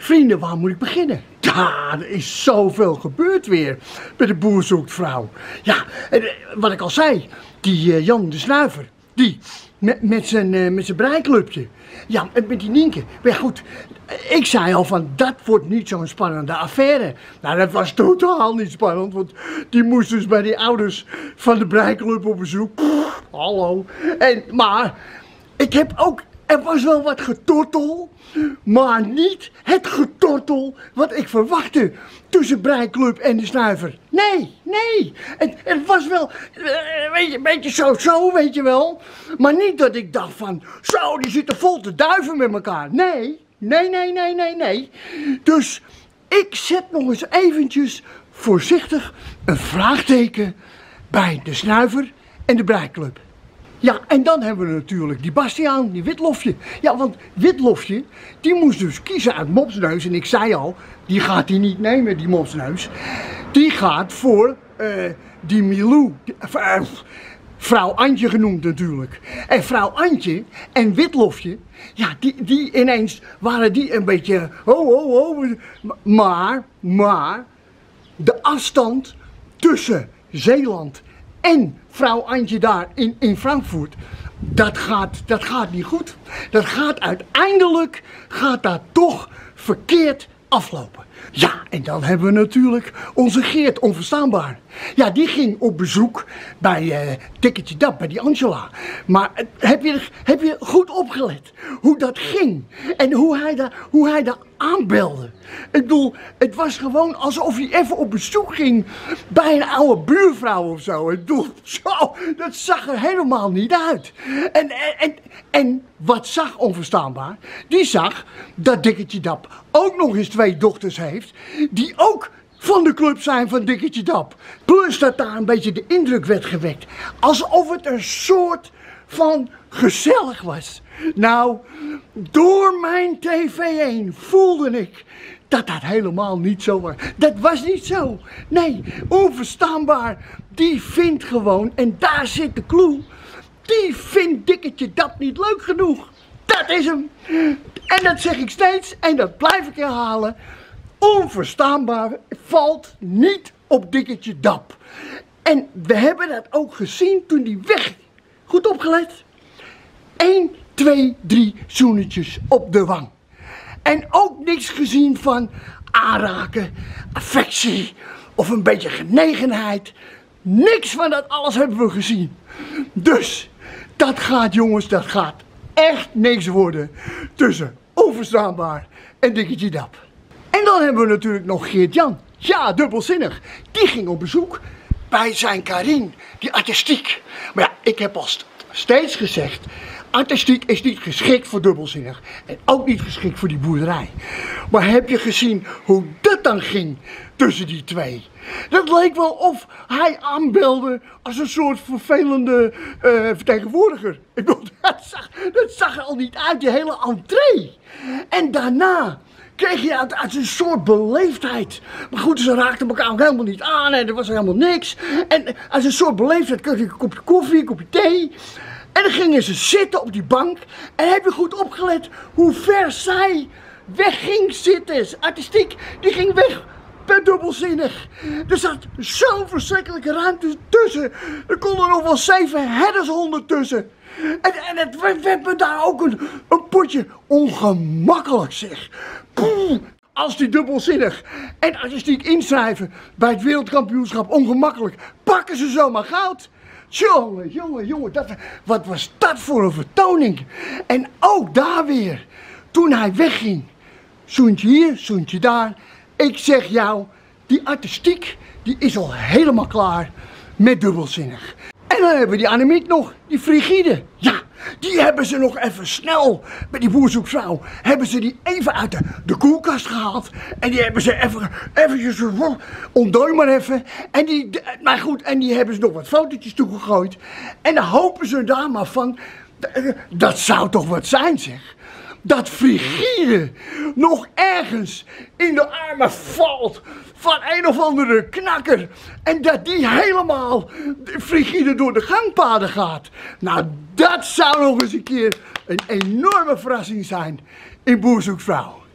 Vrienden, waar moet ik beginnen? Ja, er is zoveel gebeurd weer bij de Boer Zoekt Vrouw. Ja, wat ik al zei, die Jan de Snuiver, die met zijn breiklubje. Ja, met die Nienke. Maar ja, goed, ik zei al van, dat wordt niet zo'n spannende affaire. Nou, dat was totaal niet spannend, want die moest dus bij die ouders van de breiklub op bezoek. Pff, hallo. Maar ik heb ook, er was wel wat getortel, maar niet het getortel wat ik verwachtte tussen Breiklub en de Snuiver. Nee. Het was wel een beetje zo, weet je wel. Maar niet dat ik dacht van, zo, die zitten vol te duiven met elkaar. Nee. Dus ik zet nog eens eventjes voorzichtig een vraagteken bij de Snuiver en de Breiklub. Ja, en dan hebben we natuurlijk die Bastiaan, die Witlofje. Ja, want Witlofje, die moest dus kiezen uit Mopsneus. En ik zei al, die gaat hij niet nemen, die Mopsneus. Die gaat voor die Milou, vrouw Antje genoemd natuurlijk. En vrouw Antje en Witlofje, ja, die ineens waren die een beetje maar de afstand tussen Zeeland en vrouw Antje daar in Frankfurt, dat gaat niet goed. Dat gaat uiteindelijk, toch verkeerd aflopen. Ja, en dan hebben we natuurlijk onze Geert, onverstaanbaar. Ja, die ging op bezoek bij Dikketje Dap, bij die Angela. Maar heb je goed opgelet hoe dat ging? En hoe hij daar aanbelde? Ik bedoel, het was gewoon alsof hij even op bezoek ging bij een oude buurvrouw of zo. Ik bedoel, zo, dat zag er helemaal niet uit. En wat zag onverstaanbaar? Die zag dat Dikketje Dap ook nog eens 2 dochters heeft, die ook van de club zijn van Dikketje Dap. Plus dat daar een beetje de indruk werd gewekt, alsof het een soort van gezellig was. Nou, door mijn tv heen voelde ik dat dat helemaal niet zo was. Dat was niet zo. Nee, onverstaanbaar. Die vindt gewoon, en daar zit de clue, die vindt Dikketje Dap niet leuk genoeg. Dat is hem. En dat zeg ik steeds en dat blijf ik herhalen. Onverstaanbaar valt niet op Dikketje Dap. En we hebben dat ook gezien toen die wegging. Goed opgelet? 1, 2, 3 zoenetjes op de wang. En ook niks gezien van aanraken, affectie of een beetje genegenheid. Niks van dat alles hebben we gezien. Dus dat gaat, jongens, dat gaat echt niks worden tussen Onverstaanbaar en Dikketje Dap. En dan hebben we natuurlijk nog Geert-Jan. Ja, dubbelzinnig. Die ging op bezoek bij zijn Karin, die artistiek. Maar ja, ik heb al steeds gezegd, artistiek is niet geschikt voor dubbelzinnig. En ook niet geschikt voor die boerderij. Maar heb je gezien hoe dat dan ging tussen die twee? Dat leek wel of hij aanbelde als een soort vervelende vertegenwoordiger. Ik bedoel, dat zag er al niet uit, die hele entree. En daarna kreeg je uit een soort beleefdheid. Maar goed, ze raakten elkaar ook helemaal niet aan en er was helemaal niks. En als een soort beleefdheid kreeg je een kopje koffie, een kopje thee. En dan gingen ze zitten op die bank. En heb je goed opgelet hoe ver zij weg ging zitten? Artistiek, die ging weg. Per dubbelzinnig. Er zat zo'n verschrikkelijke ruimte tussen. Er konden nog wel 7 herdershonden tussen. En het werd me daar ook een potje ongemakkelijk, zeg. Poeh, als die dubbelzinnig en artistiek inschrijven bij het wereldkampioenschap ongemakkelijk, pakken ze zomaar goud. Jongen, wat was dat voor een vertoning? En ook daar weer, toen hij wegging, zoentje hier, zoentje daar. Ik zeg jou, die artistiek, die is al helemaal klaar met dubbelzinnig. En dan hebben we die Annemiek nog, die Frigide. Ja, die hebben ze nog even snel, bij die Boer Zoekt Vrouw, hebben ze die even uit de koelkast gehaald. En die hebben ze eventjes, ontdooi maar even. En maar goed, en die hebben ze nog wat fotootjes toegegooid. En dan hopen ze daar maar van, dat zou toch wat zijn, zeg. Dat Frigide nog ergens in de armen valt van een of andere knakker. En dat die helemaal Frigide door de gangpaden gaat. Nou, dat zou nog eens een keer een enorme verrassing zijn in Boer Zoekt Vrouw.